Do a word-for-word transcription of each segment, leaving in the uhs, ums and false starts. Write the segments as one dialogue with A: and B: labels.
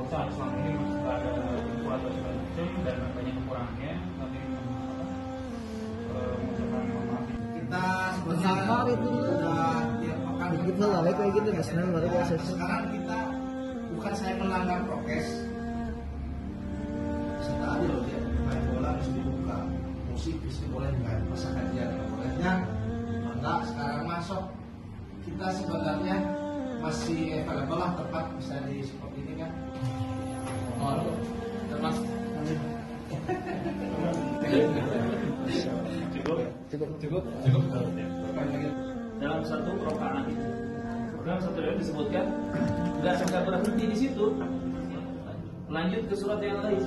A: saat selama ini masih ada info atau segala macam dan banyak kekurangannya, tapi mengucapkan mohon maaf.
B: Kita sebenarnya sudah tiap pekan
C: kita lalai kayak gitu mas, luar biasa.
B: Sekarang kita bukan saya melanggar prokes, serta aja loh dia main bola harus dibuka, musik bisa boleh nggak, masa kajian nggak bolehnya, enggak sekarang masuk. Kita sebenarnya masih available lah tempat bisa di seperti ini kan. Oh, termasuk
A: Cukup,
C: Cukup.
A: cukup, cukup. Dalam satu rokaat, dalam satu riwayat disebutkan nggak sampai berhenti di situ, lanjut ke surat yang lain.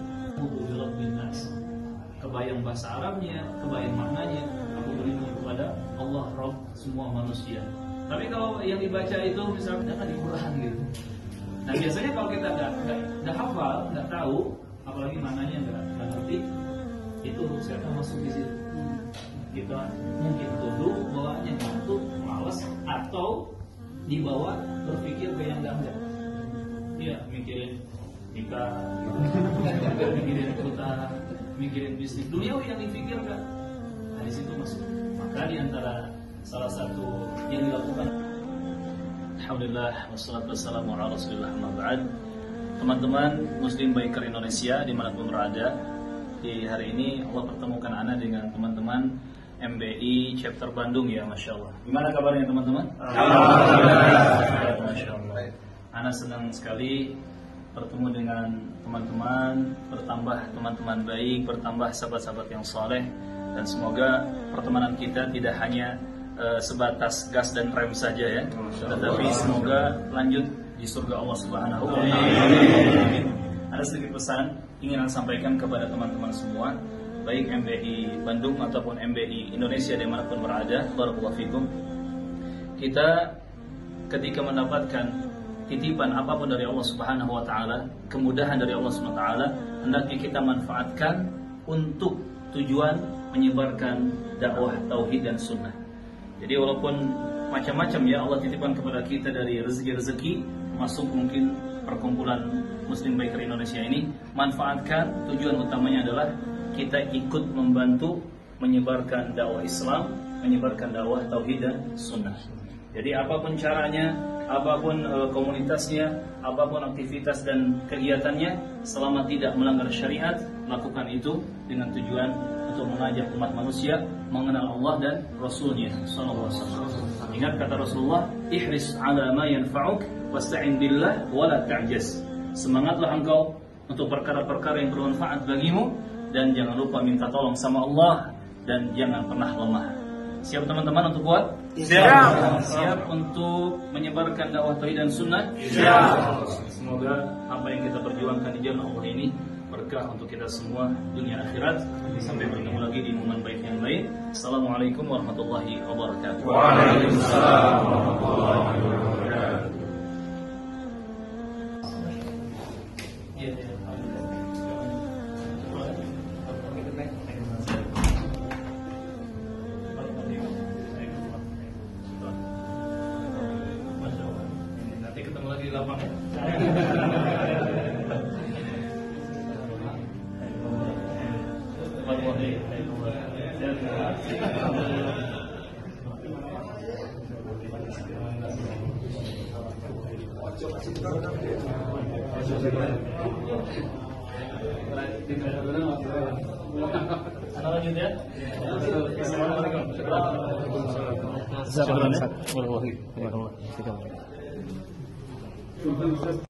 A: Kebayang bahasa Arabnya, kebayang maknanya. Aku beriman kepada Allah Rabb semua manusia. Tapi kalau yang dibaca itu misalnya kan di Quran gitu. Nah biasanya kalau kita nggak nggak hafal, nggak tahu, apalagi maknanya nggak nggak ngerti, itu saya akan masuk di situ. Kita mungkin tuduh bawaannya ngantuk, malas, atau dibawa berpikir ke yang enggak. Iya, mikirin nikah, gitu. mikirin utang, mikirin bisnis duniawi yang dipikirkan. Nah di situ masuk. Maka di antara salah satu yang dilakukan. Alhamdulillah, wassalatu wassalamu ala rasulillah, amma ba'd. Teman-teman Muslim Biker Indonesia dimanapun berada, di hari ini Allah pertemukan Ana dengan teman-teman M B I chapter Bandung ya, Masya Allah. Gimana kabarnya teman-teman? Alhamdulillah. Masya Allah. Ana senang sekali bertemu dengan teman-teman, bertambah teman-teman baik, bertambah sahabat-sahabat yang soleh, dan semoga pertemanan kita tidak hanya uh, sebatas gas dan rem saja ya, tetapi semoga lanjut di surga Allah Subhanahu wa Ta'ala. Ada sedikit pesan ingin saya sampaikan kepada teman-teman semua, baik M B I Bandung ataupun M B I Indonesia dimanapun berada. Barakallahu fikum. Kita ketika mendapatkan titipan apapun dari Allah Subhanahu wa Ta'ala, kemudahan dari Allah Subhanahu wa Ta'ala, hendaknya kita manfaatkan untuk tujuan menyebarkan dakwah tauhid dan sunnah. Jadi walaupun macam-macam ya Allah titipkan kepada kita dari rezeki-rezeki, termasuk mungkin perkumpulan Muslim Biker Indonesia ini, manfaatkan, tujuan utamanya adalah kita ikut membantu menyebarkan dakwah Islam, menyebarkan dakwah tauhid dan sunnah. Jadi apapun caranya, apapun e, komunitasnya, apapun aktivitas dan kegiatannya, selama tidak melanggar syariat, lakukan itu dengan tujuan untuk mengajak umat manusia mengenal Allah dan Rasulnya sallallahu alaihi wasallam. Ingat kata Rasulullah, ihris ala ma yanfa'uk wasta'in billah wala ta'jaz. Semangatlah engkau untuk perkara-perkara yang bermanfaat bagimu, dan jangan lupa minta tolong sama Allah, dan jangan pernah lemah. Siap teman-teman untuk kuat? Siap. Siap untuk menyebarkan dakwah tauhid dan sunnah? Siap. Semoga apa yang kita perjuangkan di jalan Allah ini berkah untuk kita semua dunia akhirat. Sampai bertemu lagi di momen baik yang lain. Assalamualaikum warahmatullahi wabarakatuh.
B: Waalaikumsalam warahmatullahi wabarakatuh.
A: Nanti ketemu lagi di lapangan. Lanjut ya. Assalamualaikum.
C: Jazakallahu khairan.